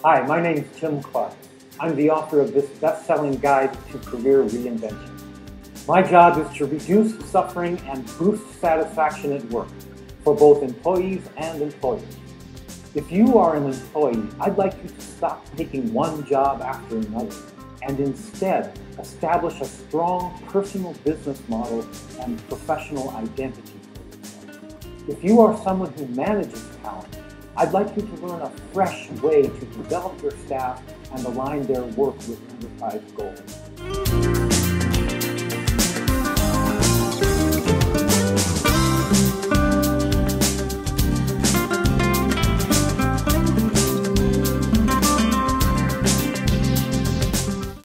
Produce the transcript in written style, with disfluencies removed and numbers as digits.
Hi, my name is Tim Clark. I'm the author of this best-selling guide to career reinvention. My job is to reduce suffering and boost satisfaction at work for both employees and employers. If you are an employee, I'd like you to stop taking one job after another and instead establish a strong personal business model and professional identity for yourself. If you are someone who manages talent, I'd like you to learn a fresh way to develop your staff and align their work with enterprise goals.